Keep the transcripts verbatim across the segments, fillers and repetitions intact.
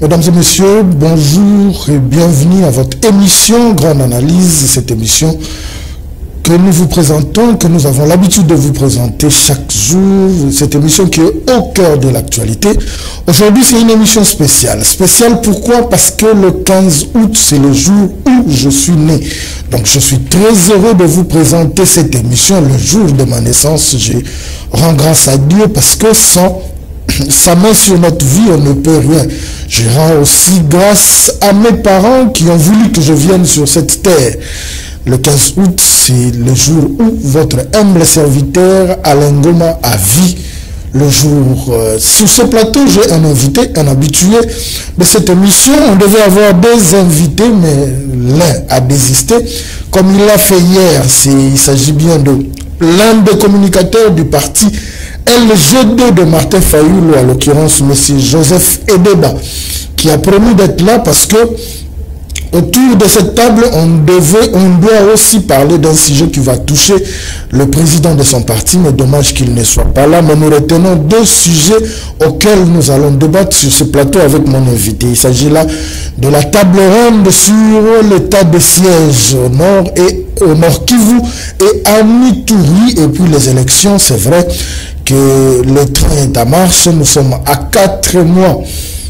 Mesdames et messieurs, bonjour et bienvenue à votre émission Grande Analyse, cette émission que nous vous présentons, que nous avons l'habitude de vous présenter chaque jour, cette émission qui est au cœur de l'actualité. Aujourd'hui, c'est une émission spéciale. Spéciale pourquoi? Parce que le quinze août, c'est le jour où je suis né. Donc, je suis très heureux de vous présenter cette émission le jour de ma naissance. Je rends grâce à Dieu parce que sans sa main sur notre vie, on ne peut rien. Je rends aussi grâce à mes parents qui ont voulu que je vienne sur cette terre. Le quinze août, c'est le jour où votre humble serviteur Alain Ngoma a vie. Le jour, euh, sur ce plateau, j'ai un invité, un habitué de cette émission. On devait avoir deux invités, mais l'un a désisté. Comme il l'a fait hier, il s'agit bien de l'un des communicateurs du parti L G D de Martin Fayulu, à l'occurrence M. Joseph Edeba, qui a promis d'être là parce que autour de cette table, on devait, on doit aussi parler d'un sujet qui va toucher le président de son parti, mais dommage qu'il ne soit pas là. Mais nous retenons deux sujets auxquels nous allons débattre sur ce plateau avec mon invité. Il s'agit là de la table ronde sur l'état de siège au nord et au nord Kivu et à Mituri, et puis les élections. C'est vrai que le train est en marche. Nous sommes à quatre mois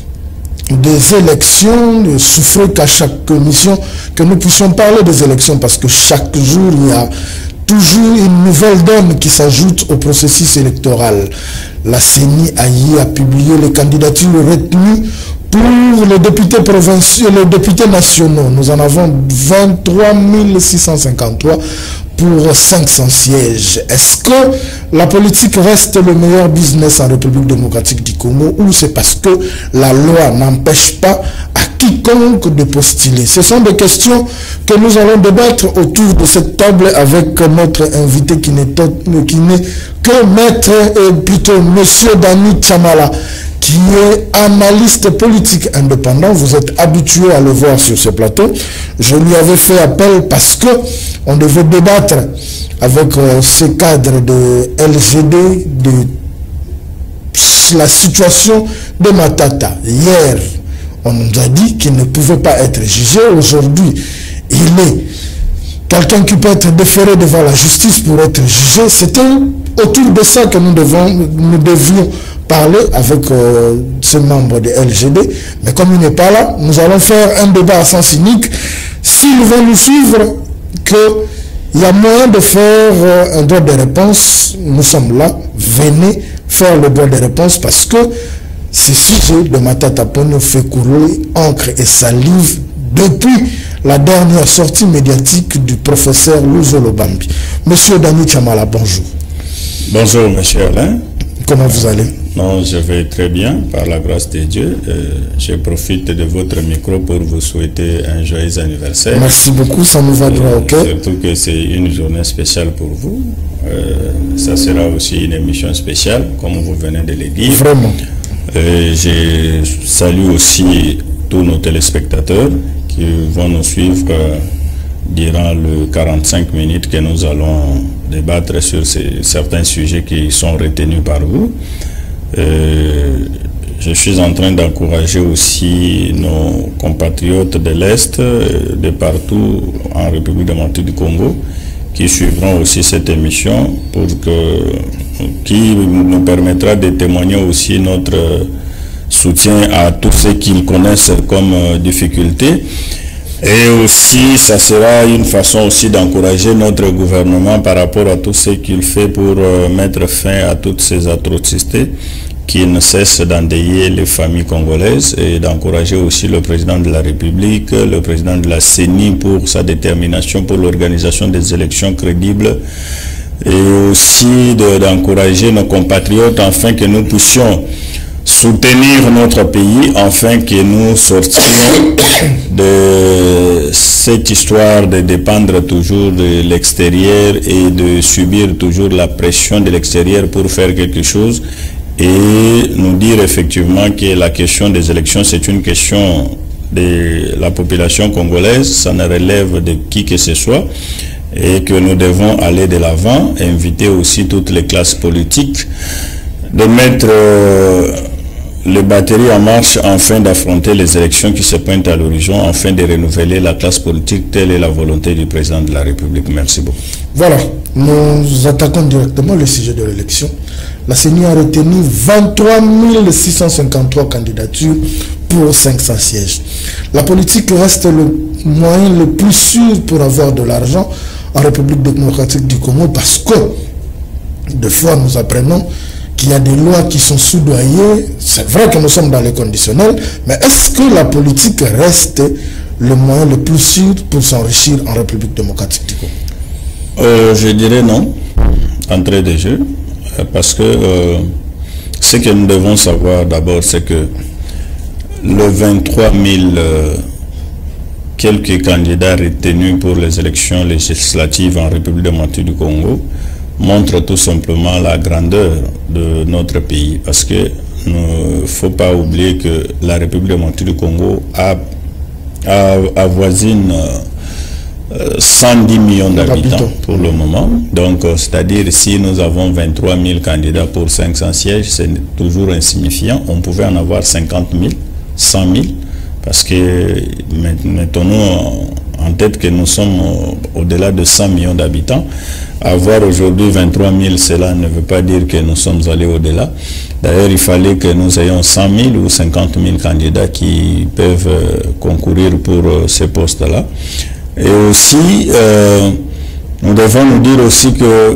des élections. Je souffre qu'à chaque émission que nous puissions parler des élections, parce que chaque jour il y a toujours une nouvelle donne qui s'ajoute au processus électoral. La C E N I a, a publié les candidatures retenues pour les députés provinciaux, les députés nationaux. Nous en avons vingt-trois mille six cent cinquante-trois pour cinq cents sièges. Est-ce que la politique reste le meilleur business en République démocratique du Congo, ou c'est parce que la loi n'empêche pas à quiconque de postuler? Ce sont des questions que nous allons débattre autour de cette table avec notre invité qui n'est que maître, et plutôt monsieur Dani Chamala, qui est analyste politique indépendant. Vous êtes habitué à le voir sur ce plateau. Je lui avais fait appel parce que on devait débattre avec euh, ce cadre de L G D de la situation de Matata. Hier, on nous a dit qu'il ne pouvait pas être jugé. Aujourd'hui, il est quelqu'un qui peut être déféré devant la justice pour être jugé. C'était autour de ça que nous, devons, nous devions parler avec euh, ce membre de L G D. Mais comme il n'est pas là, nous allons faire un débat à sens unique. S'il veut nous suivre, qu'il y a moyen de faire euh, un droit de réponse, nous sommes là. Venez faire le droit de réponse, parce que ce sujet de Matata Ponyo fait couler encre et salive depuis la dernière sortie médiatique du professeur Luzolo Bambi. Monsieur Dani Chamala, bonjour. Bonjour, monsieur Alain. Comment vous allez? Non, je vais très bien, par la grâce de Dieu. Euh, je profite de votre micro pour vous souhaiter un joyeux anniversaire. Merci beaucoup, ça nous va droit au cœur. Surtout que c'est une journée spéciale pour vous. Euh, ça sera aussi une émission spéciale, comme vous venez de le dire. Vraiment. Euh, je salue aussi tous nos téléspectateurs qui vont nous suivre euh, durant les quarante-cinq minutes que nous allons débattre sur ces, certains sujets qui sont retenus par vous. Euh, je suis en train d'encourager aussi nos compatriotes de l'Est, euh, de partout en République démocratique du Congo, qui suivront aussi cette émission, pour que, qui nous permettra de témoigner aussi notre soutien à tous ceux qu'ils connaissent comme euh, difficulté. Et aussi, ça sera une façon aussi d'encourager notre gouvernement par rapport à tout ce qu'il fait pour euh, mettre fin à toutes ces atrocités qui ne cessent d'endeuiller les familles congolaises, et d'encourager aussi le président de la République, le président de la C E N I pour sa détermination pour l'organisation des élections crédibles, et aussi d'encourager nos compatriotes afin que nous puissions soutenir notre pays, afin que nous sortions de cette histoire de dépendre toujours de l'extérieur et de subir toujours la pression de l'extérieur pour faire quelque chose, et nous dire effectivement que la question des élections, c'est une question de la population congolaise, ça ne relève de qui que ce soit, et que nous devons aller de l'avant, inviter aussi toutes les classes politiques de mettre euh, les batteries en marche afin d'affronter les élections qui se pointent à l'horizon, afin de renouveler la classe politique. Telle est la volonté du président de la République. Merci beaucoup. Voilà, nous attaquons directement le sujet de l'élection. La C E N I a retenu vingt-trois mille six cent cinquante-trois candidatures pour cinq cents sièges. La politique reste le moyen le plus sûr pour avoir de l'argent en République démocratique du Congo, parce que des fois nous apprenons qu'il y a des lois qui sont soudoyées. C'est vrai que nous sommes dans les conditionnels, mais est-ce que la politique reste le moyen le plus sûr pour s'enrichir en République démocratique du Congo? euh, Je dirais non, entrée de jeu, parce que euh, ce que nous devons savoir d'abord, c'est que le vingt-trois mille euh, quelques candidats retenus pour les élections législatives en République démocratique du Congo montre tout simplement la grandeur de notre pays, parce que ne faut pas oublier que la République démocratique du Congo a, a avoisine euh, cent dix millions d'habitants pour le moment. Donc, euh, c'est-à-dire si nous avons vingt-trois mille candidats pour cinq cents sièges, c'est toujours insignifiant. On pouvait en avoir cinquante mille, cent mille, parce que mettons-nous en tête que nous sommes au-delà de cent millions d'habitants. Avoir aujourd'hui vingt-trois mille, cela ne veut pas dire que nous sommes allés au-delà. D'ailleurs, il fallait que nous ayons cent mille ou cinquante mille candidats qui peuvent euh, concourir pour euh, ces postes-là. Et aussi, euh, nous devons nous dire aussi que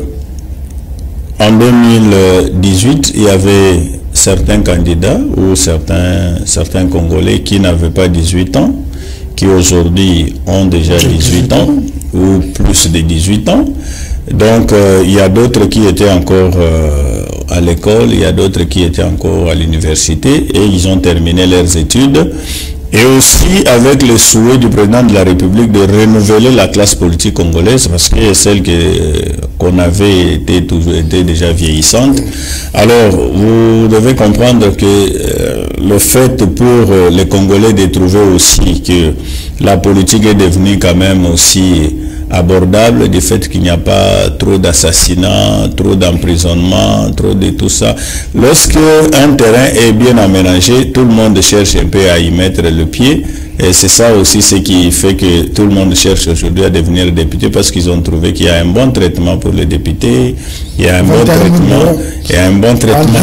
en deux mille dix-huit, il y avait certains candidats ou certains, certains Congolais qui n'avaient pas dix-huit ans, qui aujourd'hui ont déjà dix-huit ans ou plus de dix-huit ans. Donc, euh, il y a d'autres qui étaient encore euh, à l'école, il y a d'autres qui étaient encore à l'université et ils ont terminé leurs études. Et aussi avec le souhait du président de la République de renouveler la classe politique congolaise, parce que celle que, qu'on avait était, toujours, était déjà vieillissante. Alors, vous devez comprendre que euh, le fait pour euh, les Congolais de trouver aussi que la politique est devenue quand même aussi abordable, du fait qu'il n'y a pas trop d'assassinats, trop d'emprisonnement, trop de tout ça. Lorsque un terrain est bien aménagé, tout le monde cherche un peu à y mettre le pied. Et c'est ça aussi ce qui fait que tout le monde cherche aujourd'hui à devenir député, parce qu'ils ont trouvé qu'il y a un bon traitement pour les députés, il y a un bon traitement, il y a un bon traitement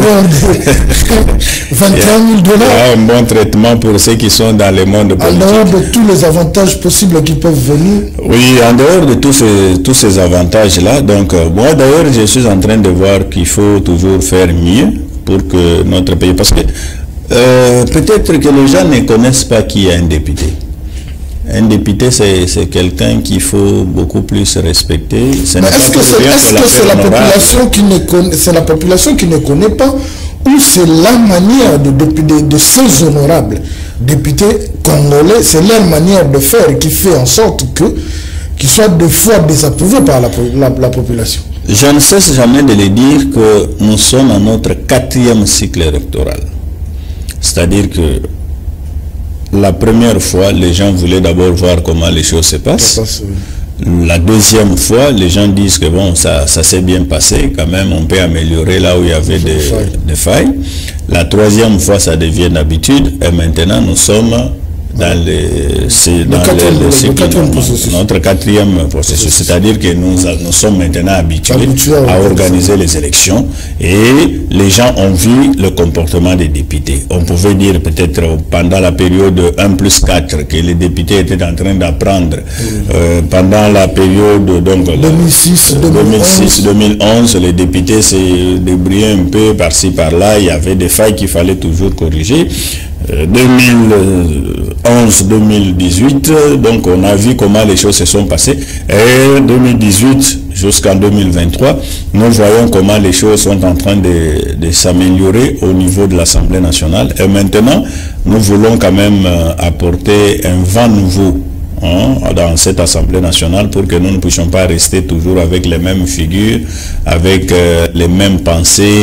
vingt-et-un mille dollars. Il y a un bon traitement pour ceux qui sont dans le monde politique. En dehors de tous les avantages possibles qui peuvent venir. Oui, en dehors de tous ces, tous ces avantages-là. Donc, euh, moi d'ailleurs, je suis en train de voir qu'il faut toujours faire mieux pour que notre pays... Parce que Euh, peut-être que les gens ne connaissent pas qui est un député. Un député, c'est quelqu'un qu'il faut beaucoup plus respecter. Mais est-ce que c'est est -ce c'est la, la population qui ne connaît, c'est la population qui ne connaît pas, ou c'est la manière de, de, de, de ces honorables députés congolais, c'est leur manière de faire qui fait en sorte que qu'ils soient des fois désapprouvés par la, la, la population? Je ne cesse jamais de le dire que nous sommes à notre quatrième cycle électoral. C'est-à-dire que la première fois, les gens voulaient d'abord voir comment les choses se passent. Passe, oui. La deuxième fois, les gens disent que bon, ça, ça s'est bien passé, quand même on peut améliorer là où il y avait des, des failles. La troisième fois, ça devient d'habitude, et maintenant nous sommes dans les, dans le, le, le cycle, le notre quatrième processus. C'est-à-dire que nous, nous sommes maintenant habitués, habitués à, à organiser les élections, et les gens ont vu le comportement des députés. On pouvait dire peut-être pendant la période un plus quatre que les députés étaient en train d'apprendre. Mmh. Euh, pendant la période donc deux mille six deux mille onze, les députés se débrouillaient un peu par-ci par-là. Il y avait des failles qu'il fallait toujours corriger. deux mille onze deux mille dix-huit, donc on a vu comment les choses se sont passées, et deux mille dix-huit jusqu'en deux mille vingt-trois, nous voyons comment les choses sont en train de, de s'améliorer au niveau de l'Assemblée nationale, et maintenant nous voulons quand même apporter un vent nouveau hein, dans cette Assemblée nationale, pour que nous ne puissions pas rester toujours avec les mêmes figures, avec euh, les mêmes pensées, avec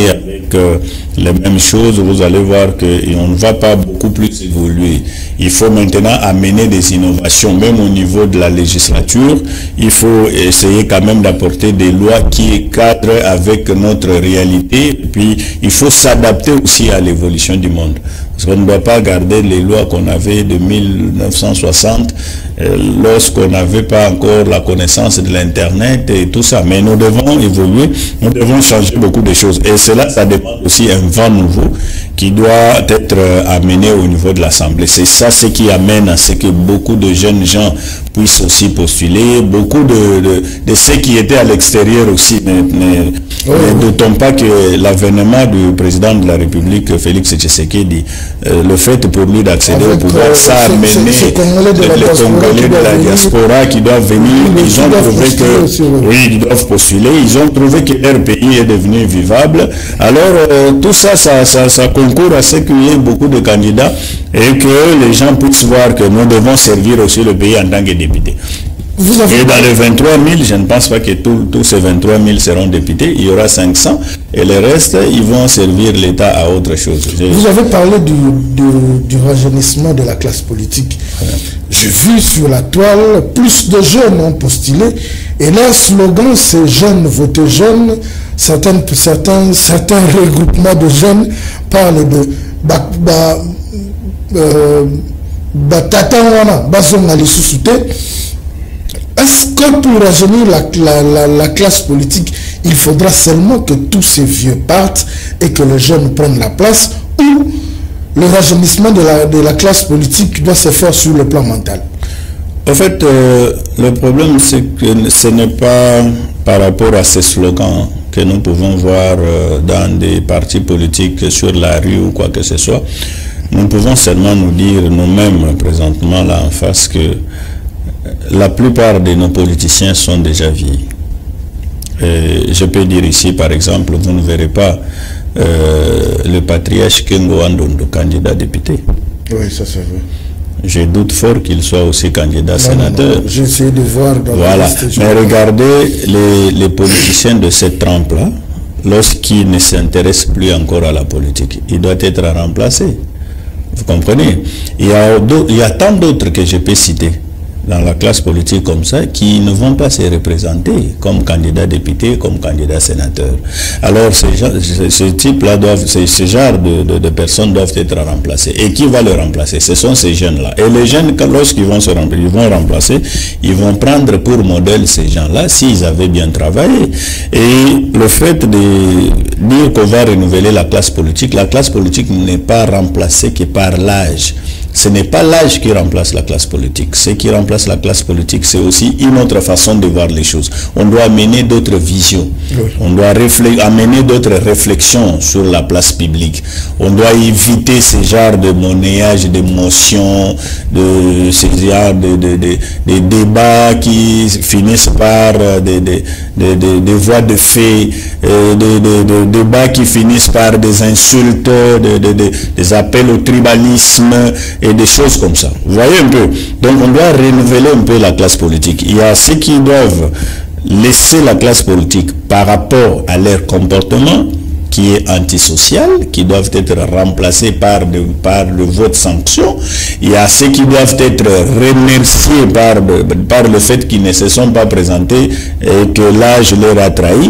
avec euh, les mêmes choses, vous allez voir qu'on ne va pas beaucoup plus évoluer. Il faut maintenant amener des innovations, même au niveau de la législature. Il faut essayer quand même d'apporter des lois qui cadrent avec notre réalité. Et puis, il faut s'adapter aussi à l'évolution du monde. Parce qu'on ne doit pas garder les lois qu'on avait de mille neuf cent soixante, euh, lorsqu'on n'avait pas encore la connaissance de l'Internet et tout ça. Mais nous devons évoluer, nous devons changer beaucoup de choses. Et cela, ça demande aussi un vent nouveau qui doit être amené au niveau de l'Assemblée. C'est ça ce qui amène à ce que beaucoup de jeunes gens puissent aussi postuler, beaucoup de, de, de ceux qui étaient à l'extérieur aussi. Ne, ne, oui. ne doutons pas que l'avènement du président de la République, Félix Tshisekedi, euh, le fait pour lui d'accéder au pouvoir, euh, ça a amené les Congolais de la diaspora qui doivent venir. Oui, ils ont trouvé que, oui, ils doivent postuler. Ils ont trouvé que leur pays est devenu vivable. Alors, euh, tout ça, ça, ça, ça concourt à ce qu'il y ait beaucoup de candidats et que les gens puissent voir que nous devons servir aussi le pays en tant que députés. Vous avez... Et dans les vingt-trois mille, je ne pense pas que tous, tous ces vingt-trois mille seront députés. Il y aura cinq cents et le reste, ils vont servir l'État à autre chose. Je... Vous avez parlé du, du, du rajeunissement de la classe politique. Ouais. J'ai vu sur la toile, plus de jeunes ont postulé et leur slogan, c'est « Jeunes, votez jeunes ». Certains, certains, certains regroupements de jeunes parlent de bah, bah, euh, bah, tata wana, bazonga les sous-soutés. Est-ce que pour rajeunir la, la, la, la classe politique, il faudra seulement que tous ces vieux partent et que les jeunes prennent la place, ou le rajeunissement de la, de la classe politique doit se faire sur le plan mental? En fait, euh, le problème, c'est que ce n'est pas par rapport à ces slogans que nous pouvons voir euh, dans des partis politiques sur la rue ou quoi que ce soit. Nous pouvons seulement nous dire nous-mêmes, présentement là en face, que la plupart de nos politiciens sont déjà vieillis. Et je peux dire ici, par exemple, vous ne verrez pas euh, le patriarche Kengo Andondo, candidat député. Oui, ça c'est vrai. Je doute fort qu'il soit aussi candidat non, sénateur. J'ai essayé de voir dans voilà. Mais regardez les, les politiciens de cette trempe-là, lorsqu'ils ne s'intéressent plus encore à la politique, il doit être remplacé. Vous comprenez? Il y a, il y a tant d'autres que je peux citer dans la classe politique comme ça, qui ne vont pas se représenter comme candidat député, comme candidat sénateur. Alors, ce, ce, ce type-là, ce, ce genre de, de, de personnes doivent être remplacées. Et qui va le remplacer? Ce sont ces jeunes-là. Et les jeunes, lorsqu'ils vont se remplacer, ils vont remplacer, ils vont prendre pour modèle ces gens-là, s'ils avaient bien travaillé. Et le fait de dire qu'on va renouveler la classe politique, la classe politique n'est pas remplacée que par l'âge. Ce n'est pas l'âge qui remplace la classe politique. Ce qui remplace la classe politique, c'est aussi une autre façon de voir les choses. On doit amener d'autres visions. Oui. On doit amener d'autres réflexions sur la place publique. On doit éviter ce genre de monnayage, d'émotions, de ce genre de, de, de, de débats qui finissent par des de, de, de, de voix de fait, de, de, de, de débats qui finissent par des insultes, de, de, de, des appels au tribalisme, et des choses comme ça. Vous voyez un peu? Donc on doit renouveler un peu la classe politique. Il y a ceux qui doivent laisser la classe politique par rapport à leur comportement qui est antisocial, qui doivent être remplacés par, de, par le vote sanction. Il y a ceux qui doivent être remerciés par, de, par le fait qu'ils ne se sont pas présentés et que l'âge leur a trahi.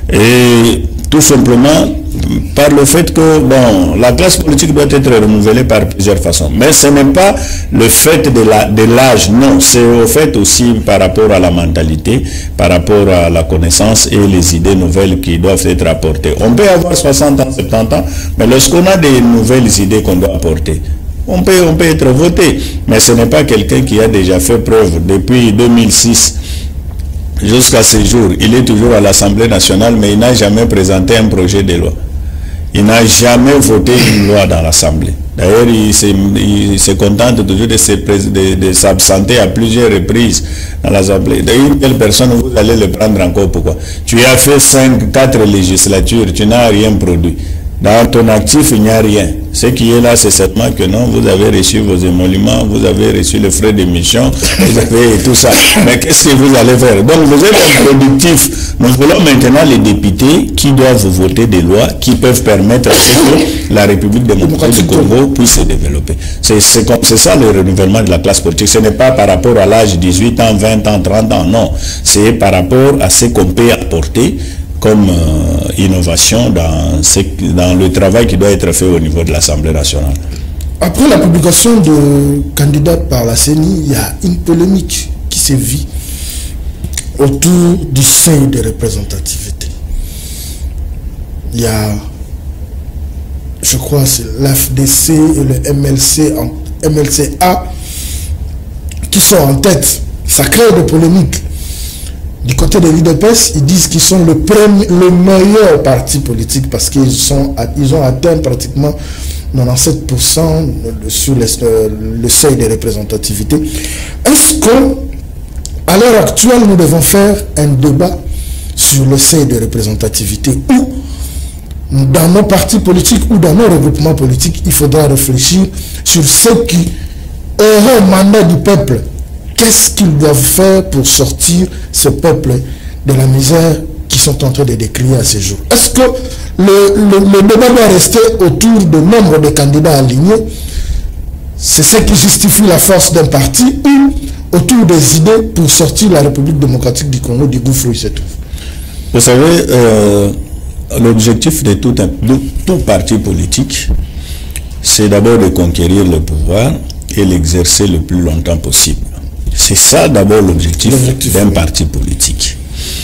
Et tout simplement par le fait que bon, la classe politique doit être renouvelée par plusieurs façons. Mais ce n'est pas le fait de la, de l'âge, non. C'est au fait aussi par rapport à la mentalité, par rapport à la connaissance et les idées nouvelles qui doivent être apportées. On peut avoir soixante ans, soixante-dix ans, mais lorsqu'on a des nouvelles idées qu'on doit apporter, on peut, on peut être voté. Mais ce n'est pas quelqu'un qui a déjà fait preuve depuis deux mille six. Jusqu'à ce jour, il est toujours à l'Assemblée nationale, mais il n'a jamais présenté un projet de loi. Il n'a jamais voté une loi dans l'Assemblée. D'ailleurs, il se, il se contente toujours de, de, de s'absenter à plusieurs reprises dans l'Assemblée. D'ailleurs, une telle personne, vous allez le prendre encore pourquoi? Tu as fait cinq, quatre législatures, tu n'as rien produit. Dans ton actif, il n'y a rien. Ce qui est là, c'est certainement que non, vous avez reçu vos émoluments, vous avez reçu le frais d'émission, vous avez tout ça. Mais qu'est-ce que vous allez faire? Donc vous êtes improductif. Nous voulons maintenant les députés qui doivent voter des lois qui peuvent permettre à ce que la République démocratique du Congo puisse se développer. C'est ça le renouvellement de la classe politique. Ce n'est pas par rapport à l'âge de dix-huit ans, vingt ans, trente ans, non. C'est par rapport à ce qu'on peut apporter comme euh, innovation dans, ce, dans le travail qui doit être fait au niveau de l'Assemblée nationale. Après la publication de candidats par la C E N I, il y a une polémique qui s'est vue autour du seuil de représentativité. Il y a, je crois, c'est l'A F D C et le M L C, M L C A qui sont en tête. Ça crée des polémiques. Du côté de l'U D P S, ils disent qu'ils sont le, premier, le meilleur parti politique parce qu'ils ils ont atteint pratiquement quatre-vingt-dix-sept pour cent sur le, le seuil de représentativité. Est-ce qu'à l'heure actuelle, nous devons faire un débat sur le seuil de représentativité ou dans nos partis politiques ou dans nos regroupements politiques, il faudra réfléchir sur ceux qui auront mandat du peuple? Qu'est-ce qu'ils doivent faire pour sortir ce peuple de la misère qu'ils sont en train de décrire à ces jours? Est-ce que le, le, le débat doit rester autour du nombre de candidats alignés? C'est ce qui justifie la force d'un parti ou autour des idées pour sortir la République démocratique du Congo du gouffre où il se trouve? Vous savez, euh, l'objectif de tout, un, de tout parti politique, c'est d'abord de conquérir le pouvoir et l'exercer le plus longtemps possible. C'est ça d'abord l'objectif d'un parti politique.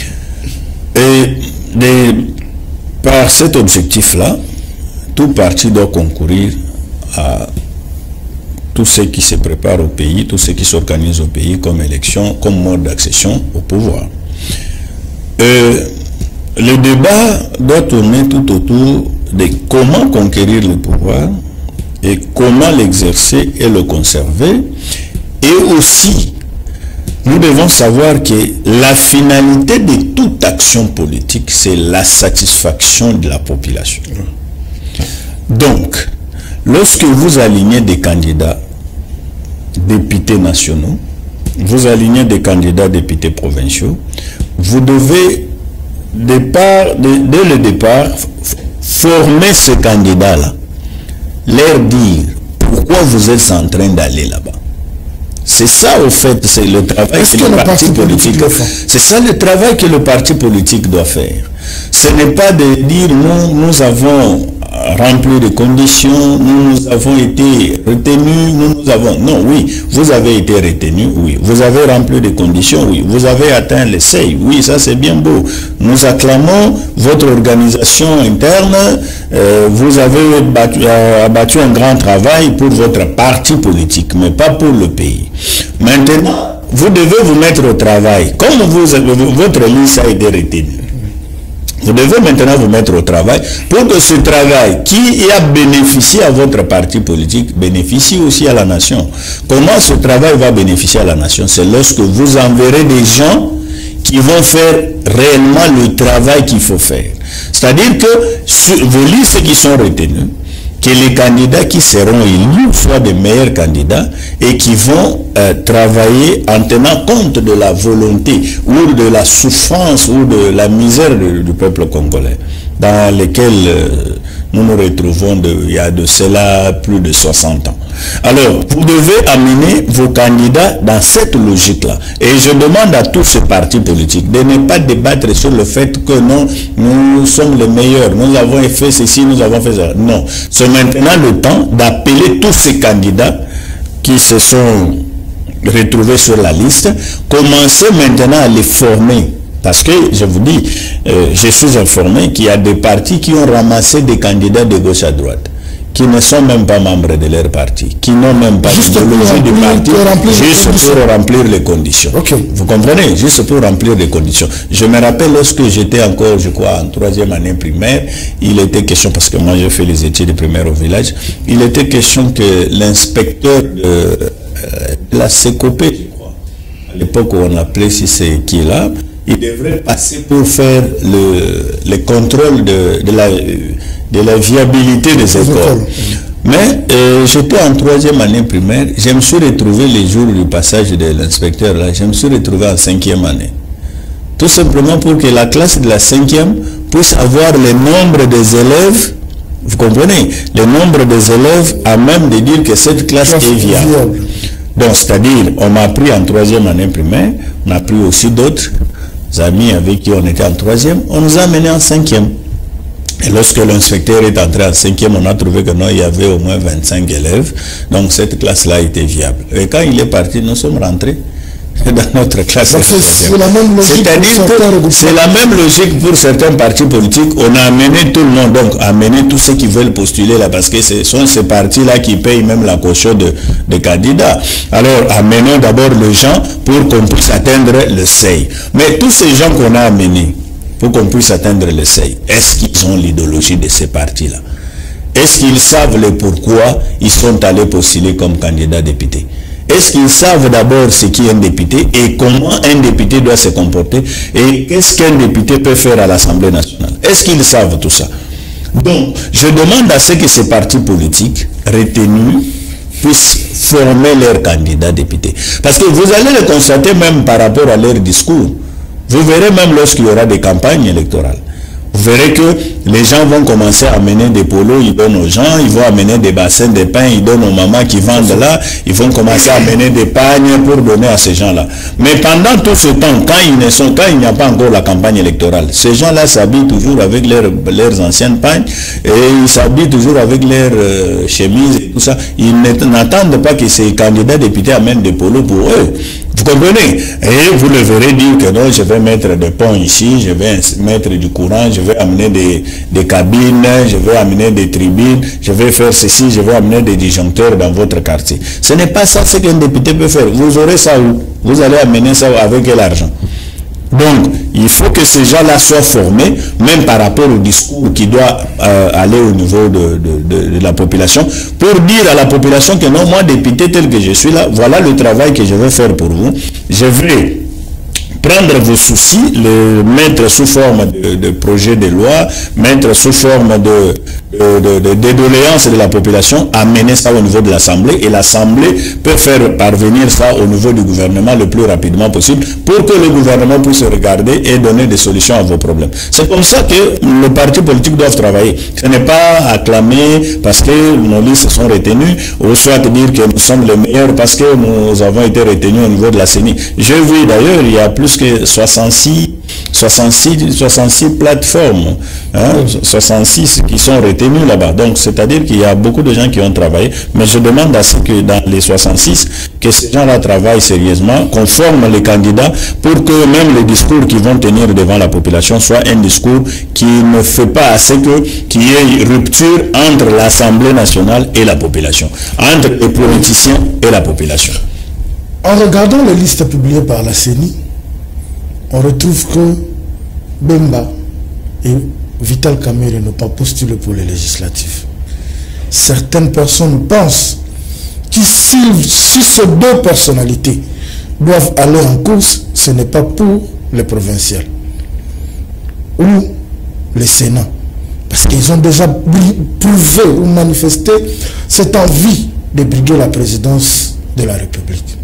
Et de, par cet objectif-là, tout parti doit concourir à tout ce qui se prépare au pays, tout ce qui s'organise au pays comme élection, comme mode d'accession au pouvoir. Et le débat doit tourner tout autour de comment conquérir le pouvoir et comment l'exercer et le conserver. Et aussi, nous devons savoir que la finalité de toute action politique, c'est la satisfaction de la population. Donc, lorsque vous alignez des candidats députés nationaux, vous alignez des candidats députés provinciaux, vous devez, départ, dès, dès le départ, former ces candidats-là, leur dire pourquoi vous êtes en train d'aller là-bas. C'est ça, au fait, c'est le travail que, que le parti politique doit faire. C'est ça le travail que le parti politique doit faire. Ce n'est pas de dire nous, nous avons rempli des conditions, nous, nous avons été retenus, nous, nous avons... Non, oui, vous avez été retenus, oui. Vous avez rempli des conditions, oui. Vous avez atteint le seuil, oui, ça c'est bien beau. Nous acclamons votre organisation interne, euh, vous avez battu, euh, abattu un grand travail pour votre parti politique, mais pas pour le pays. Maintenant, vous devez vous mettre au travail. Comme vous, votre liste a été retenue, vous devez maintenant vous mettre au travail pour que ce travail qui a bénéficié à votre parti politique bénéficie aussi à la nation. Comment ce travail va bénéficier à la nation? C'est lorsque vous enverrez des gens qui vont faire réellement le travail qu'il faut faire. C'est-à-dire que sur vos listes qui sont retenues, que les candidats qui seront élus soient des meilleurs candidats et qui vont euh, travailler en tenant compte de la volonté ou de la souffrance ou de la misère de, du peuple congolais, dans lequel euh, nous nous retrouvons de, il y a de cela plus de soixante ans. Alors, vous devez amener vos candidats dans cette logique-là. Et je demande à tous ces partis politiques de ne pas débattre sur le fait que non, nous sommes les meilleurs, nous avons fait ceci, nous avons fait ça. Non, c'est maintenant le temps d'appeler tous ces candidats qui se sont retrouvés sur la liste, commencer maintenant à les former. Parce que, je vous dis, euh, je suis informé qu'il y a des partis qui ont ramassé des candidats de gauche à droite, qui ne sont même pas membres de leur parti, qui n'ont même pas d'idéologie du parti, juste pour remplir les conditions. Okay. Vous comprenez? Juste pour remplir les conditions. Je me rappelle lorsque j'étais encore, je crois, en troisième année primaire, il était question, parce que moi j'ai fait les études primaires au village, il était question que l'inspecteur de, euh, de la C O P, je crois, à l'époque où on appelait si c'est qui est là, il devrait passer pour faire le, le contrôle de, de la, de la viabilité des écoles. Mais euh, j'étais en troisième année primaire, je me suis retrouvé les jours du passage de l'inspecteur, là, je me suis retrouvé en cinquième année. Tout simplement pour que la classe de la cinquième puisse avoir le nombre des élèves, vous comprenez, le nombre des élèves à même de dire que cette classe est viable. Donc, c'est-à-dire, on m'a pris en troisième année primaire, on a pris aussi d'autres amis avec qui on était en troisième, on nous a amenés en cinquième. Et lorsque l'inspecteur est entré en cinquième, on a trouvé que non, il y avait au moins vingt-cinq élèves. Donc cette classe-là était viable. Et quand il est parti, nous sommes rentrés dans notre classe. C'est la même logique. C'est-à-dire que c'est la même logique pour certains partis politiques. On a amené tout le monde, donc amené tous ceux qui veulent postuler là, parce que ce sont ces partis-là qui payent même la caution de, de candidats. Alors amenons d'abord les gens pour qu'on puisse atteindre le seuil. Mais tous ces gens qu'on a amenés, pour qu'on puisse atteindre le seuil, est-ce qu'ils ont l'idéologie de ces partis-là? Est-ce qu'ils savent le pourquoi ils sont allés postuler comme candidats députés? Est-ce qu'ils savent d'abord ce qu'est un député et comment un député doit se comporter et qu'est-ce qu'un député peut faire à l'Assemblée nationale? Est-ce qu'ils savent tout ça? Donc, je demande à ce que ces partis politiques retenus puissent former leurs candidats députés. Parce que vous allez le constater même par rapport à leur discours. Vous verrez même lorsqu'il y aura des campagnes électorales. Vous verrez que les gens vont commencer à amener des polos, ils donnent aux gens, ils vont amener des bassins de pain, ils donnent aux mamans qui vendent là, ils vont commencer à amener des pagnes pour donner à ces gens-là. Mais pendant tout ce temps, quand ils ne sont, quand il n'y a pas encore la campagne électorale, ces gens-là s'habillent toujours avec leurs, leurs anciennes pagnes et ils s'habillent toujours avec leurs euh, chemises et tout ça. Ils n'attendent pas que ces candidats députés amènent des polos pour eux. Vous comprenez? Et vous le verrez dire que non, je vais mettre des ponts ici, je vais mettre du courant, je vais amener des, des cabines, je vais amener des tribunes, je vais faire ceci, je vais amener des disjoncteurs dans votre quartier. Ce n'est pas ça ce qu'un député peut faire. Vous aurez ça où? Vous allez amener ça avec l'argent. Donc, il faut que ces gens-là soient formés, même par rapport au discours qui doit euh, aller au niveau de, de, de, de la population, pour dire à la population que non, moi, député tel que je suis là, voilà le travail que je vais faire pour vous. Je vais prendre vos soucis, le mettre sous forme de, de projet de loi, mettre sous forme de, de, de, de doléances de la population, amener ça au niveau de l'Assemblée, et l'Assemblée peut faire parvenir ça au niveau du gouvernement le plus rapidement possible pour que le gouvernement puisse regarder et donner des solutions à vos problèmes. C'est comme ça que les partis politiques doivent travailler. Ce n'est pas acclamer parce que nos listes sont retenues, ou soit dire que nous sommes les meilleurs parce que nous avons été retenus au niveau de la C E N I. J'ai vu d'ailleurs, il y a plus que soixante-six, soixante-six, soixante-six plateformes, hein, soixante-six qui sont retenues là-bas. Donc, c'est-à-dire qu'il y a beaucoup de gens qui ont travaillé, mais je demande à ce que dans les soixante-six, que ces gens-là travaillent sérieusement, qu'on forme les candidats pour que même les discours qu'ils vont tenir devant la population soient un discours qui ne fait pas assez que qu'il y ait rupture entre l'Assemblée nationale et la population, entre les politiciens et la population. En regardant les listes publiées par la C E N I, on retrouve que Bemba et Vital Kamerhe n'ont pas postulé pour les législatives. Certaines personnes pensent que si, si ces deux personnalités doivent aller en course, ce n'est pas pour les provinciales ou le Sénat. Parce qu'ils ont déjà prouvé ou manifesté cette envie de briguer la présidence de la République.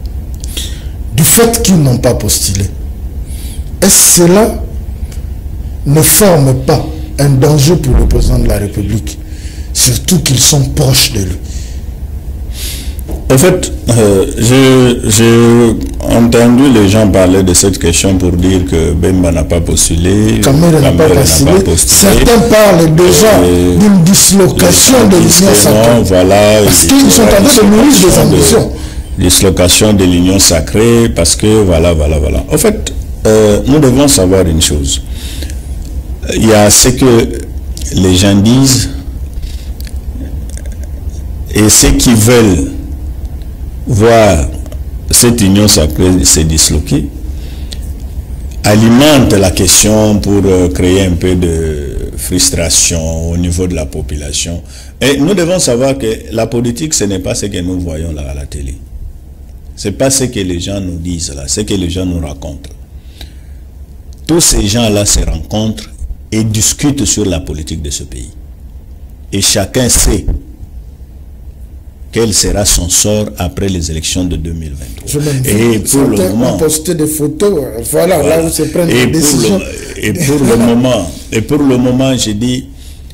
Du fait qu'ils n'ont pas postulé, est-ce que cela ne forme pas un danger pour le président de la République, surtout qu'ils sont proches de lui? En fait, euh, j'ai entendu les gens parler de cette question pour dire que Bemba n'a pas postulé, Kamerhe n'a pas, pas postulé. Certains parlent déjà d'une dislocation de l'Union sacrée. Voilà, parce qu'ils sont en train de nourrir des ambitions. De, dislocation de l'Union sacrée, parce que voilà, voilà, voilà. En fait, euh, nous devons savoir une chose. Il y a ce que les gens disent et ceux qui veulent voir cette union sacrée se disloquer alimente la question pour euh, créer un peu de frustration au niveau de la population. Et nous devons savoir que la politique, ce n'est pas ce que nous voyons là à la télé. Ce n'est pas ce que les gens nous disent là, ce que les gens nous racontent. Tous ces gens-là se rencontrent et discutent sur la politique de ce pays. Et chacun sait quel sera son sort après les élections de deux mille vingt-trois. Et pour le moment, posté des photos, voilà, voilà, là où se prennent les décisions. Et pour le moment, et pour le moment, je dis,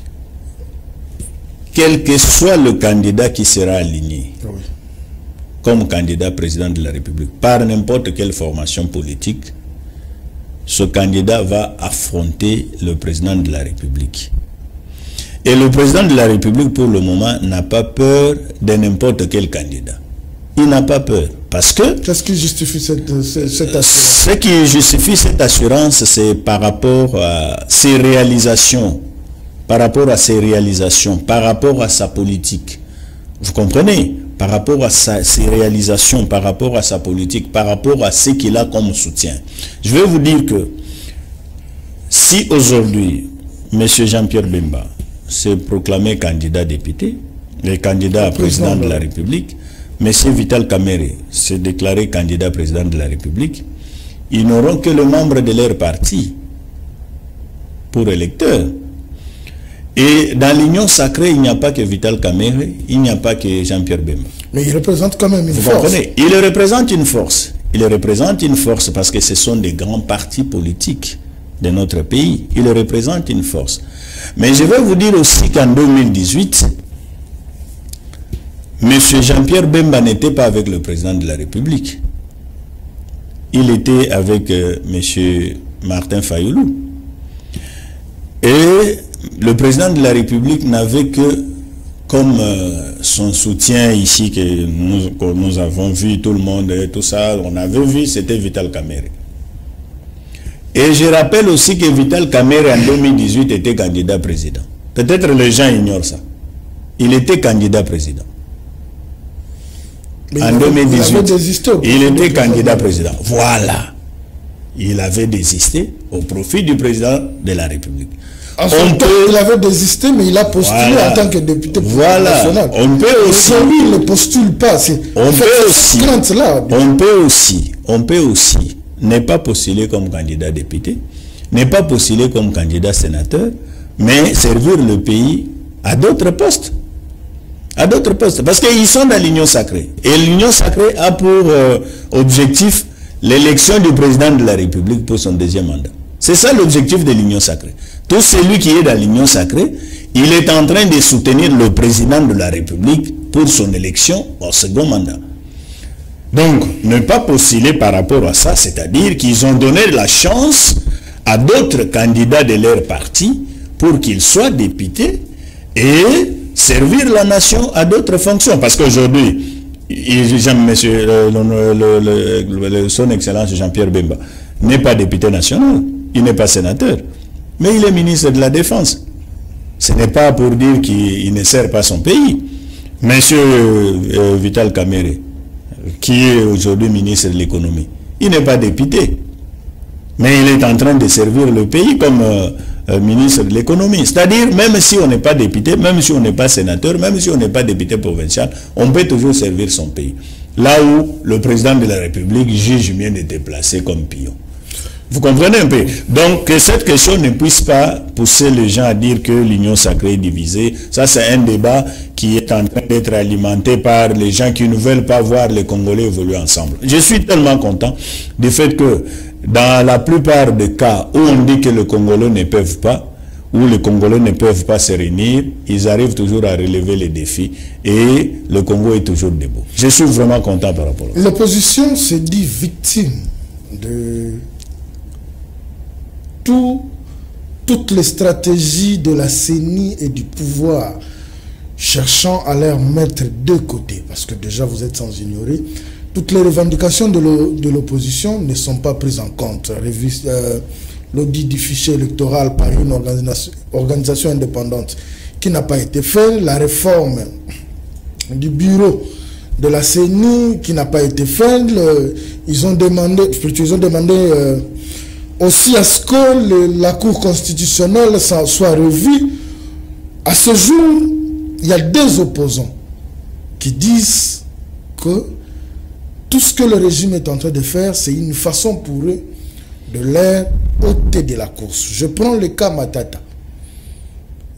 quel que soit le candidat qui sera aligné oui. comme candidat président de la République, par n'importe quelle formation politique, ce candidat va affronter le président de la République. Et le président de la République, pour le moment, n'a pas peur de n'importe quel candidat. Il n'a pas peur. Parce que... Qu'est-ce qui justifie cette, cette, cette assurance? Ce qui justifie cette assurance, c'est par rapport à ses réalisations. Par rapport à ses réalisations. Par rapport à sa politique. Vous comprenez? Par rapport à sa, ses réalisations, par rapport à sa politique, par rapport à ce qu'il a comme soutien. Je vais vous dire que si aujourd'hui, M. Jean-Pierre Bemba s'est proclamé candidat député, et candidat à président de la République, M. Vital Kamerhe s'est déclaré candidat président de la République, ils n'auront que le membre de leur parti pour électeur. Et dans l'union sacrée, il n'y a pas que Vital Kamerhe, il n'y a pas que Jean-Pierre Bemba. Mais il représente quand même une Vous force. Comprenez? Il représente une force. Il représente une force parce que ce sont des grands partis politiques de notre pays. Il représente une force. Mais je vais vous dire aussi qu'en deux mille dix-huit, M. Jean-Pierre Bemba n'était pas avec le président de la République. Il était avec euh, M. Martin Fayoulou. Et le président de la République n'avait que comme euh, son soutien ici que nous, que nous avons vu tout le monde et tout ça, on avait vu, c'était Vital Kamerhe. Et je rappelle aussi que Vital Kamerhe en deux mille dix-huit était candidat président. Peut-être les gens ignorent ça. Il était candidat président. Mais en deux mille dix-huit, il, désisté il était candidat président. Voilà. Il avait désisté au profit du président de la République. En on peut... Il avait désisté, mais il a postulé voilà. en tant que député voilà. national. On peut aussi. Lui, il ne postule pas. On peut aussi. Là. On peut aussi. On peut aussi ne pas postuler comme candidat député, ne pas postuler comme candidat sénateur, mais servir le pays à d'autres postes. À d'autres postes. Parce qu'ils sont dans l'union sacrée. Et l'union sacrée a pour euh, objectif l'élection du président de la République pour son deuxième mandat. C'est ça l'objectif de l'union sacrée. Tout celui qui est dans l'union sacrée, il est en train de soutenir le président de la République pour son élection au second mandat. Donc, ne pas postuler par rapport à ça, c'est-à-dire qu'ils ont donné la chance à d'autres candidats de leur parti pour qu'ils soient députés et servir la nation à d'autres fonctions. Parce qu'aujourd'hui, monsieur, le, le, le, le, son Excellence Jean-Pierre Bemba n'est pas député national, il n'est pas sénateur, mais il est ministre de la Défense. Ce n'est pas pour dire qu'il ne sert pas son pays. Monsieur euh, Vital Kamerhe, qui est aujourd'hui ministre de l'économie, il n'est pas député, mais il est en train de servir le pays comme euh, euh, ministre de l'économie. C'est-à-dire, même si on n'est pas député, même si on n'est pas sénateur, même si on n'est pas député provincial, on peut toujours servir son pays. Là où le président de la République juge mieux de déplacer comme pion. Vous comprenez un peu? Donc, que cette question ne puisse pas pousser les gens à dire que l'union sacrée est divisée. Ça, c'est un débat qui est en train d'être alimenté par les gens qui ne veulent pas voir les Congolais évoluer ensemble. Je suis tellement content du fait que dans la plupart des cas où on dit que les Congolais ne peuvent pas, où les Congolais ne peuvent pas se réunir, ils arrivent toujours à relever les défis et le Congo est toujours debout. Je suis vraiment content par rapport à ça. L'opposition se dit victime de tout, toutes les stratégies de la C E N I et du pouvoir, cherchant à les mettre de côté, parce que déjà vous êtes sans ignorer, toutes les revendications de l'opposition ne sont pas prises en compte. Euh, L'audit du fichier électoral par une organisation, organisation indépendante qui n'a pas été faite, la réforme du bureau de la C E N I qui n'a pas été faite, le, ils ont demandé, ils ont demandé euh, aussi à ce que le, la Cour constitutionnelle soit revue. À ce jour, il y a des opposants qui disent que tout ce que le régime est en train de faire, c'est une façon pour eux de leur ôter de la course. Je prends le cas Matata.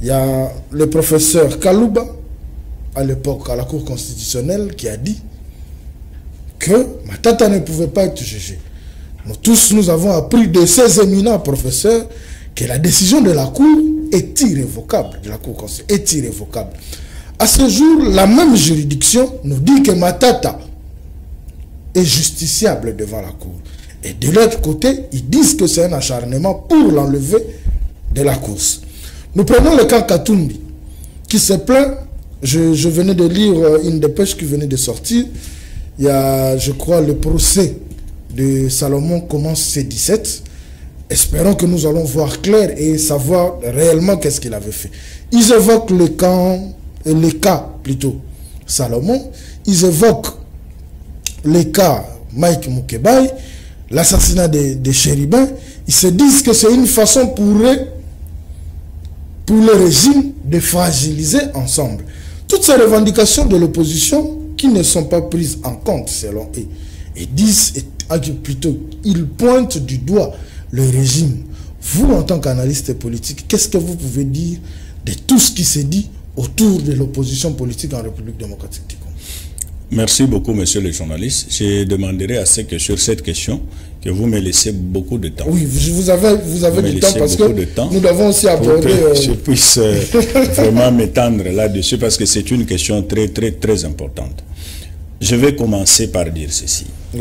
Il y a le professeur Kalouba, à l'époque à la Cour constitutionnelle, qui a dit que Matata ne pouvait pas être jugé. Nous tous, nous avons appris de ces éminents professeurs que la décision de la Cour est irrévocable, de la Cour constitutionnelle est irrévocable. À ce jour, la même juridiction nous dit que Matata est justiciable devant la Cour. Et de l'autre côté, ils disent que c'est un acharnement pour l'enlever de la course. Nous prenons le cas Katumbi, qui se plaint. Je, je venais de lire une dépêche qui venait de sortir. Il y a, je crois, le procès de Salomon commence ce dix-sept. Espérons que nous allons voir clair et savoir réellement qu'est-ce qu'il avait fait. Ils évoquent le cas, les cas plutôt Salomon. Ils évoquent les cas Mike Mukebai, l'assassinat de, de Chéribin. Ils se disent que c'est une façon pour eux, pour le régime, de fragiliser ensemble. Toutes ces revendications de l'opposition qui ne sont pas prises en compte selon eux. Et disent, et, plutôt, ils pointent du doigt le régime. Vous, en tant qu'analyste politique, qu'est-ce que vous pouvez dire de tout ce qui se dit autour de l'opposition politique en République démocratique du Congo? Merci beaucoup, monsieur le journaliste. Je demanderai à ce que sur cette question, que vous me laissez beaucoup de temps. Oui, vous avez, vous avez vous du temps parce que temps nous devons aussi aborder... Pour que euh... je puisse euh, vraiment m'étendre là-dessus parce que c'est une question très, très, très importante. Je vais commencer par dire ceci. Oui.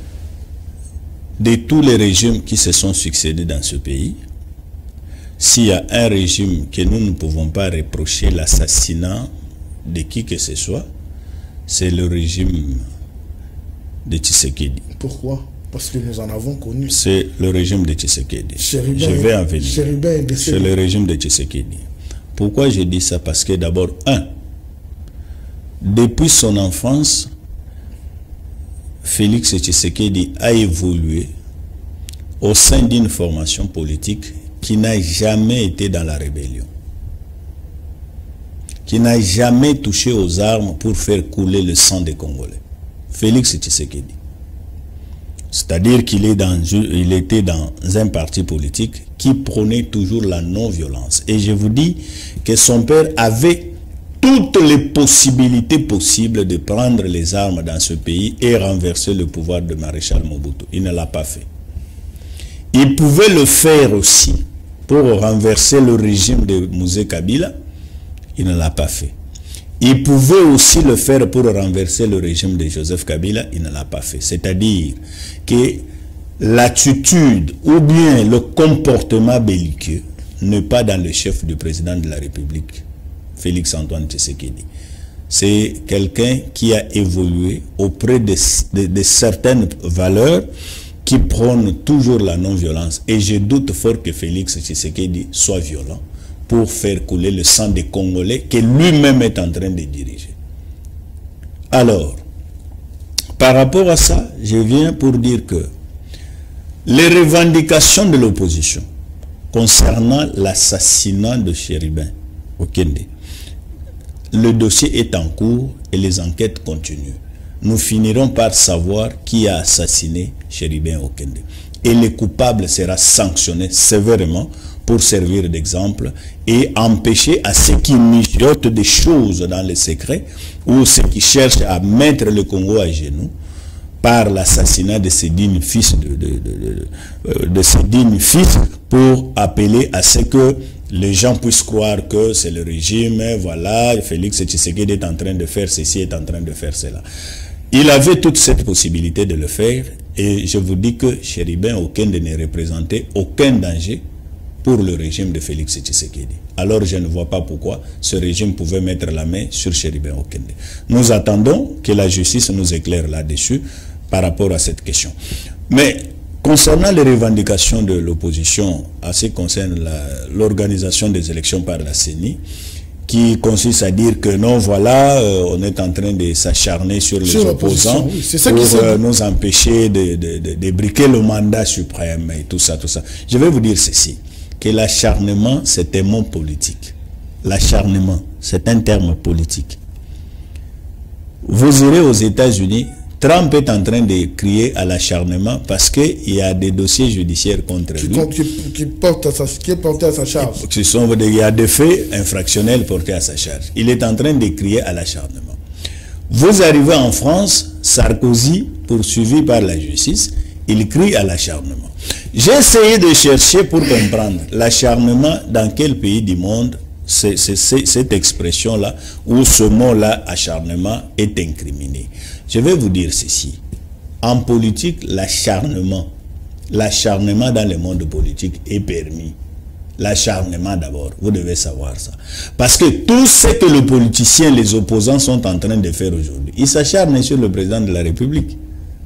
De tous les régimes qui se sont succédés dans ce pays, s'il y a un régime que nous ne pouvons pas reprocher l'assassinat de qui que ce soit, c'est le régime de Tshisekedi. Pourquoi? Parce que nous en avons connu. C'est le régime de Tshisekedi. Chéribin, je vais en venir. C'est le régime de Tshisekedi. Pourquoi je dis ça? Parce que d'abord, un, depuis son enfance, Félix Tshisekedi a évolué au sein d'une formation politique qui n'a jamais été dans la rébellion, qui n'a jamais touché aux armes pour faire couler le sang des Congolais. Félix Tshisekedi. C'est-à-dire qu'il est dans, il était dans un parti politique qui prônait toujours la non-violence. Et je vous dis que son père avait toutes les possibilités possibles de prendre les armes dans ce pays et renverser le pouvoir de Maréchal Mobutu. Il ne l'a pas fait. Il pouvait le faire aussi pour renverser le régime de Mouzé Kabila. Il ne l'a pas fait. Il pouvait aussi le faire pour renverser le régime de Joseph Kabila. Il ne l'a pas fait. C'est-à-dire que l'attitude ou bien le comportement belliqueux n'est pas dans le chef du président de la République, Félix Antoine Tshisekedi. C'est quelqu'un qui a évolué auprès de, de, de certaines valeurs qui prônent toujours la non-violence. Et je doute fort que Félix Tshisekedi soit violent pour faire couler le sang des Congolais que lui-même est en train de diriger. Alors, par rapport à ça, je viens pour dire que les revendications de l'opposition concernant l'assassinat de Chéribin Okende, le dossier est en cours et les enquêtes continuent. Nous finirons par savoir qui a assassiné Chéribin Okende. Et le coupable sera sanctionné sévèrement pour servir d'exemple et empêcher à ceux qui mijotent des choses dans le secret ou ceux qui cherchent à mettre le Congo à genoux par l'assassinat de ces dignes fils de, de, de, de, de ces dignes fils pour appeler à ce que les gens puissent croire que c'est le régime, voilà, Félix Tshisekedi est en train de faire ceci, est en train de faire cela. Il avait toute cette possibilité de le faire et je vous dis que Chéribin Okende ne représentait aucun danger pour le régime de Félix Tshisekedi. Alors je ne vois pas pourquoi ce régime pouvait mettre la main sur Chéribin Okende. Nous attendons que la justice nous éclaire là-dessus par rapport à cette question. Mais concernant les revendications de l'opposition à ce qui concerne l'organisation des élections par la C E N I, qui consiste à dire que non, voilà, euh, on est en train de s'acharner sur les sur opposants oui, ça pour euh, nous empêcher de, de, de, de briquer le mandat suprême et tout ça, tout ça. Je vais vous dire ceci, que l'acharnement, c'est un mot politique. L'acharnement, c'est un terme politique. Vous irez aux États-Unis, Trump est en train de crier à l'acharnement parce qu'il y a des dossiers judiciaires contre qui, lui. Qui, qui, porte à sa, qui est porté à sa charge. Qui sont, il y a des faits infractionnels portés à sa charge. Il est en train de crier à l'acharnement. Vous arrivez en France, Sarkozy, poursuivi par la justice, il crie à l'acharnement. J'ai essayé de chercher pour comprendre l'acharnement dans quel pays du monde c'est cette expression-là ou ce mot-là, acharnement, est incriminé. Je vais vous dire ceci. En politique, l'acharnement, l'acharnement dans le monde politique est permis. L'acharnement d'abord, vous devez savoir ça. Parce que tout ce que les politiciens, les opposants sont en train de faire aujourd'hui, ils s'acharnent sur le président de la République.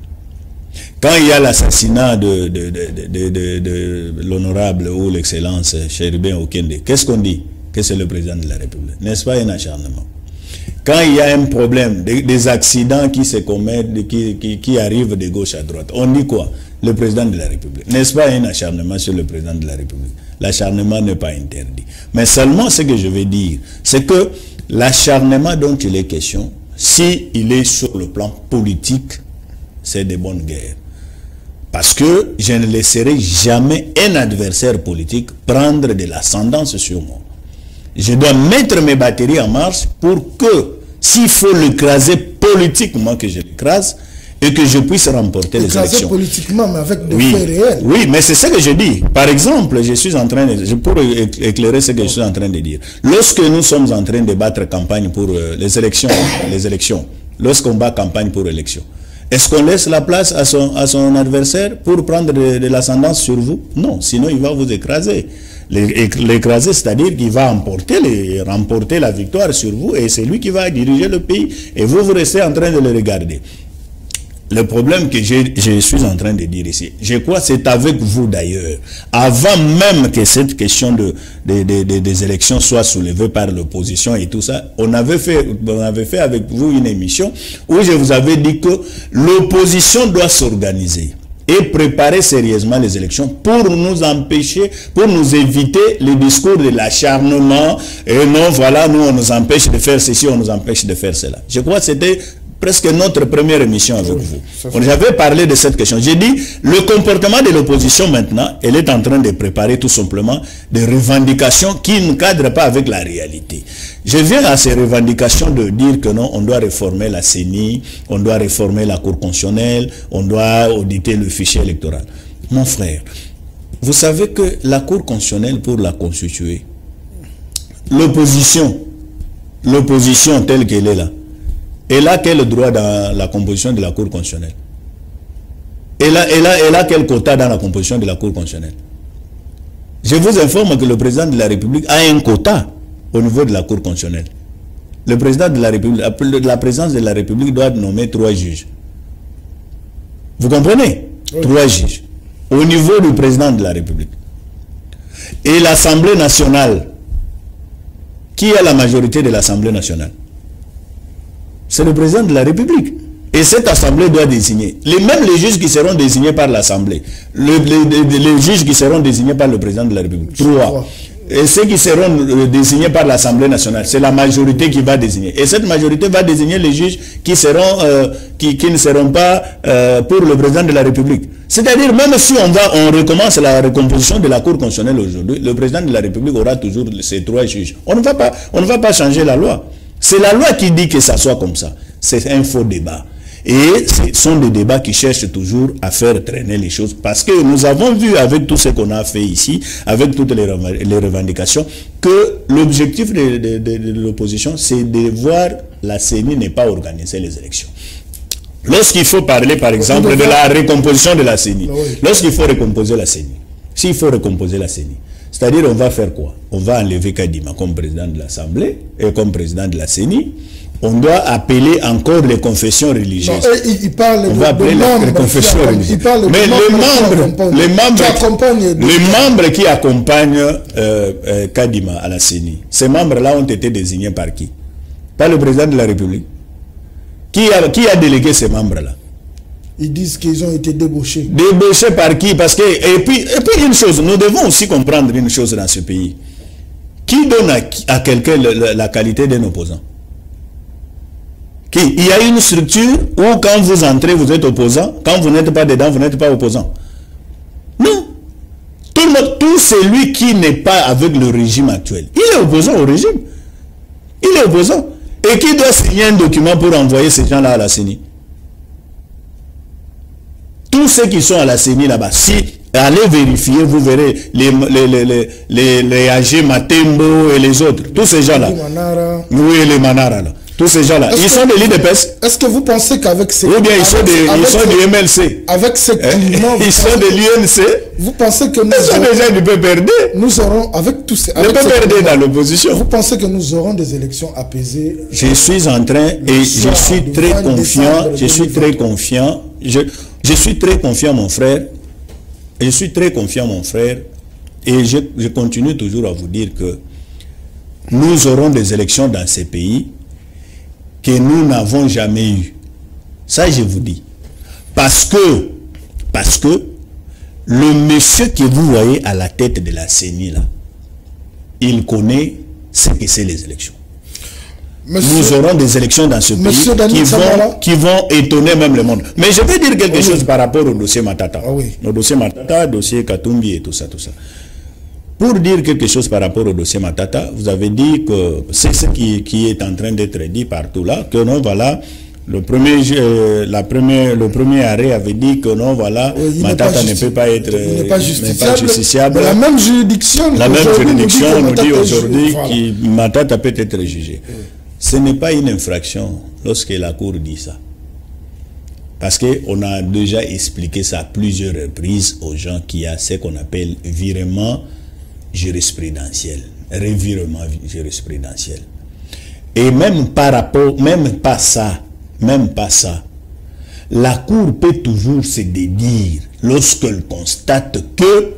Quand il y a l'assassinat de, de, de, de, de, de l'honorable ou l'excellence Chérubin Okende, qu'est-ce qu'on dit? Que c'est le président de la République. N'est-ce pas un acharnement? Quand il y a un problème, des, des accidents qui se commettent, qui, qui, qui arrivent de gauche à droite, on dit quoi? Le président de la République. N'est-ce pas un acharnement sur le président de la République? L'acharnement n'est pas interdit. Mais seulement ce que je veux dire, c'est que l'acharnement dont il est question, s'il est sur le plan politique, c'est de bonnes guerres. Parce que je ne laisserai jamais un adversaire politique prendre de l'ascendance sur moi. Je dois mettre mes batteries en marche pour que, s'il faut l'écraser politiquement, que je l'écrase et que je puisse remporter les élections. Politiquement, mais avec des oui, faits réels. Oui, mais c'est ce que je dis. Par exemple, je suis en train de... Je pourrais éclairer ce que je suis en train de dire. Lorsque nous sommes en train de battre campagne pour euh, les élections, les élections, lorsqu'on bat campagne pour élection, est-ce qu'on laisse la place à son, à son adversaire pour prendre de, de l'ascendance sur vous? Non, sinon il va vous écraser. L'écraser, c'est-à-dire qu'il va emporter les, remporter la victoire sur vous et c'est lui qui va diriger le pays et vous, vous restez en train de le regarder. Le problème que je, je suis en train de dire ici, je crois c'est avec vous d'ailleurs, avant même que cette question de, de, de, de, des élections soit soulevée par l'opposition et tout ça, on avait, fait, on avait fait avec vous une émission où je vous avais dit que l'opposition doit s'organiser et préparer sérieusement les élections pour nous empêcher, pour nous éviter le discours de l'acharnement et non, voilà, nous on nous empêche de faire ceci, on nous empêche de faire cela. Je crois que c'était presque notre première émission avec oui, vous. J'avais parlé de cette question. J'ai dit, le comportement de l'opposition maintenant, elle est en train de préparer tout simplement des revendications qui ne cadrent pas avec la réalité. Je viens à ces revendications de dire que non, on doit réformer la C E N I, on doit réformer la Cour constitutionnelle, on doit auditer le fichier électoral. Mon frère, vous savez que la Cour constitutionnelle, pour la constituer, l'opposition, l'opposition telle qu'elle est là, elle a quel droit dans la composition de la Cour constitutionnelle? Elle a, elle a, elle a quel quota dans la composition de la Cour constitutionnelle? Je vous informe que le président de la République a un quota au niveau de la Cour constitutionnelle. Le président de la République, la présidence de la République doit nommer trois juges. Vous comprenez? Oui. Trois juges. Au niveau du président de la République. Et l'Assemblée nationale, qui a la majorité de l'Assemblée nationale? C'est le président de la République. Et cette assemblée doit désigner. Les, même les juges qui seront désignés par l'assemblée. Le, les, les juges qui seront désignés par le président de la République. Trois. Et ceux qui seront désignés par l'Assemblée nationale, c'est la majorité qui va désigner. Et cette majorité va désigner les juges qui, seront, euh, qui, qui ne seront pas euh, pour le président de la République. C'est-à-dire, même si on, va, on recommence la recomposition de la Cour constitutionnelle aujourd'hui, le président de la République aura toujours ces trois juges. On ne va pas, on ne va pas changer la loi. C'est la loi qui dit que ça soit comme ça. C'est un faux débat. Et ce sont des débats qui cherchent toujours à faire traîner les choses. Parce que nous avons vu avec tout ce qu'on a fait ici, avec toutes les, les revendications, que l'objectif de, de, de, de l'opposition, c'est de voir la C E N I n'est pas organiser les élections. Lorsqu'il faut parler, par exemple, de la recomposition de la C E N I, lorsqu'il faut recomposer la C E N I, s'il faut recomposer la C E N I, c'est-à-dire on va faire quoi? On va enlever Kadima comme président de l'Assemblée et comme président de la C E N I. On doit appeler encore les confessions religieuses. Non, il, il parle on de, va appeler de les confessions religieuses. Mais les membres, les membres, les membres qui accompagnent euh, euh, Kadima à la C E N I, ces membres-là ont été désignés par qui? Par le président de la République. Qui a, qui a délégué ces membres-là? Ils disent qu'ils ont été débauchés. Débauchés par qui? Parce que, et puis, et puis une chose, nous devons aussi comprendre une chose dans ce pays. Qui donne à, à quelqu'un la, la qualité d'un opposant? Qui? Il y a une structure où quand vous entrez, vous êtes opposant. Quand vous n'êtes pas dedans, vous n'êtes pas opposant. Non. Tout, le monde, tout celui qui n'est pas avec le régime actuel, il est opposant au régime. Il est opposant. Et qui doit signer un document pour envoyer ces gens-là à la C E N I? Tous ceux qui sont à la C E N I là-bas, si allez vérifier, vous verrez les, les, les, les, les, les A G Matembo et les autres, tous ces gens-là. Oui, les Manara là. Tous ces gens-là, ils sont de l'I D P S. Est-ce que vous pensez qu'avec ces... Ou bien ils sont, des, ils sont du M L C. Avec ces climats... Ils sont de l'U N C. Vous pensez que nous... Ils sont déjà du P P R D. Nous aurons, avec tous ces... Le P P R D dans l'opposition. Vous pensez que nous aurons des élections apaisées? Je suis en train et je suis très confiant, je suis très confiant, je, je suis très confiant mon frère, je suis très confiant mon frère, et je, je continue toujours à vous dire que nous aurons des élections dans ces pays que nous n'avons jamais eu. Ça, je vous dis. Parce que, parce que, le monsieur que vous voyez à la tête de la C E N I, là, il connaît ce que c'est les élections. Monsieur, nous aurons des élections dans ce pays qui vont, qui vont étonner même le monde. Mais je vais dire quelque oui. chose par rapport au dossier Matata. Ah oui. Le dossier Matata, le dossier Katumbi et tout ça, tout ça. Pour dire quelque chose par rapport au dossier Matata, vous avez dit que c'est ce qui, qui est en train d'être dit partout là, que non, voilà, le premier, euh, la première, le premier arrêt avait dit que non, voilà, oui, Matata ne peut pas être il pas justiciable. Pas justiciable. La même juridiction, la même juridiction nous dit aujourd'hui voilà. que Matata peut être jugé. Oui. Ce n'est pas une infraction lorsque la Cour dit ça. Parce qu'on a déjà expliqué ça à plusieurs reprises aux gens qui a ce qu'on appelle virement jurisprudentiel, revirement jurisprudentiel. Et même par rapport, même pas ça, même pas ça, la Cour peut toujours se dédire lorsqu'elle constate que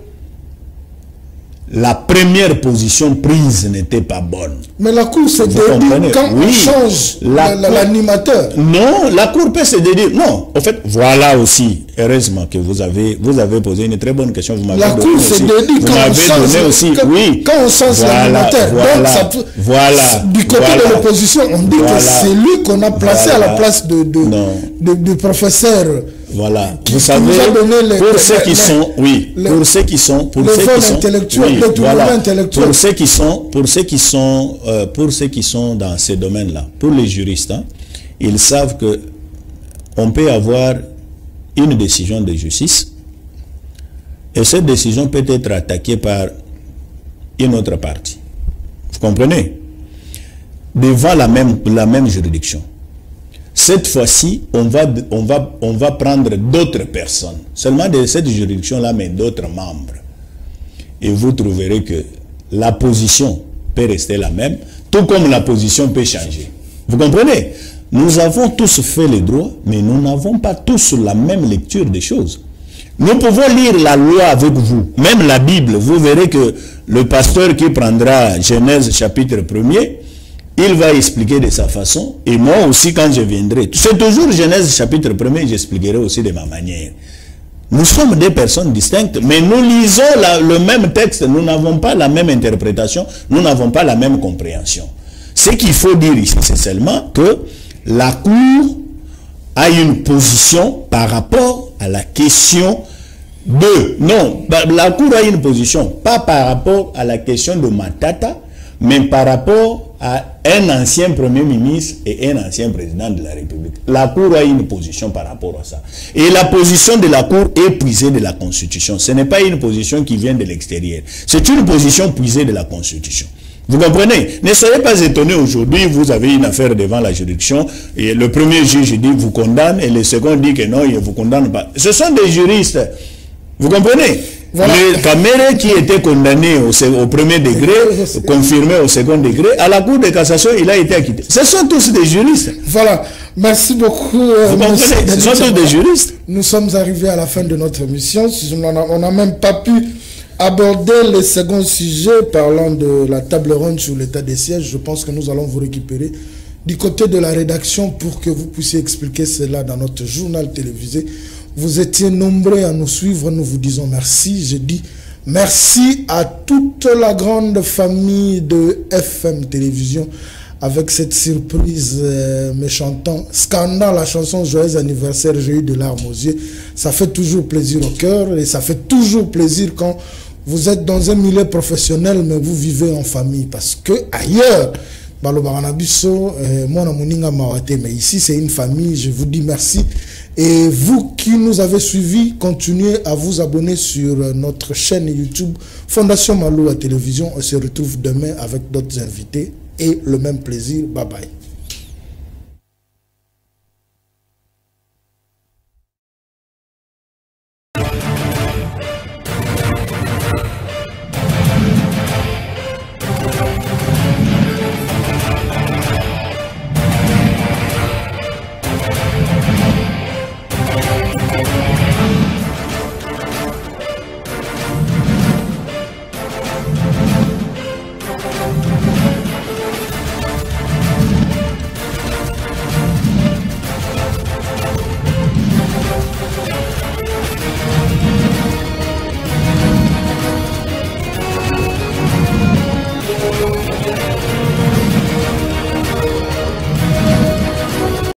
la première position prise n'était pas bonne. Mais la Cour se dédire quand oui. on change l'animateur. Non, la Cour peut se dédire. Non, en fait, voilà aussi, heureusement que vous avez, vous avez posé une très bonne question. Vous m'avez la Cour se dédire quand on change aussi, quand, oui. quand on change voilà, l'animateur. Voilà, Donc, ça peut, voilà, du côté voilà, de l'opposition, on dit voilà, que c'est lui qu'on a placé voilà, à la place de, de, de, de, de professeur. Voilà, qui, vous qui savez, les, pour les, ceux qui les, sont, oui, les, pour ceux qui sont, pour les ceux qui sont, intellectuels, oui, voilà, intellectuels. pour ceux qui sont, pour ceux qui sont, euh, pour ceux qui sont dans ces domaines-là, pour les juristes, hein, ils savent que on peut avoir une décision de justice et cette décision peut être attaquée par une autre partie. Vous comprenez? Devant la même, la même juridiction. Cette fois-ci, on va, on, va, on va prendre d'autres personnes, seulement de cette juridiction-là, mais d'autres membres. Et vous trouverez que la position peut rester la même, tout comme la position peut changer. Vous comprenez? Nous avons tous fait les droits, mais nous n'avons pas tous la même lecture des choses. Nous pouvons lire la loi avec vous, même la Bible. Vous verrez que le pasteur qui prendra Genèse chapitre premier, il va expliquer de sa façon, et moi aussi quand je viendrai. C'est toujours Genèse chapitre premier, j'expliquerai aussi de ma manière. Nous sommes des personnes distinctes, mais nous lisons la, le même texte, nous n'avons pas la même interprétation, nous n'avons pas la même compréhension. Ce qu'il faut dire ici, c'est seulement que la Cour a une position par rapport à la question de... Non, la Cour a une position, pas par rapport à la question de Matata, mais par rapport à un ancien Premier ministre et un ancien président de la République. La Cour a une position par rapport à ça. Et la position de la Cour est puisée de la Constitution. Ce n'est pas une position qui vient de l'extérieur. C'est une position puisée de la Constitution. Vous comprenez? Ne soyez pas étonnés aujourd'hui, vous avez une affaire devant la juridiction, et le premier juge dit vous condamne, et le second dit que non, il ne vous condamne pas. Ce sont des juristes. Vous comprenez? Voilà. Le Kamere qui était condamné au, au premier degré, confirmé au second degré, à la Cour de cassation, il a été acquitté. Ce sont tous des juristes. Voilà. Merci beaucoup. Euh, Vous comprenez? Ce sont tous des juristes. Nous sommes arrivés à la fin de notre émission. On n'a même pas pu aborder le second sujet parlant de la table ronde sur l'état des sièges. Je pense que nous allons vous récupérer du côté de la rédaction pour que vous puissiez expliquer cela dans notre journal télévisé. Vous étiez nombreux à nous suivre, nous vous disons merci. Je dis merci à toute la grande famille de F M Télévision, avec cette surprise euh, me chantant scandant la chanson Joyeux anniversaire, j'ai eu de larmes aux yeux. Ça fait toujours plaisir au cœur et ça fait toujours plaisir quand vous êtes dans un milieu professionnel mais vous vivez en famille, parce que ailleurs mais ici c'est une famille. Je vous dis merci, et vous qui nous avez suivis, continuez à vous abonner sur notre chaîne YouTube Fondation Malou à télévision. On se retrouve demain avec d'autres invités et le même plaisir. Bye bye.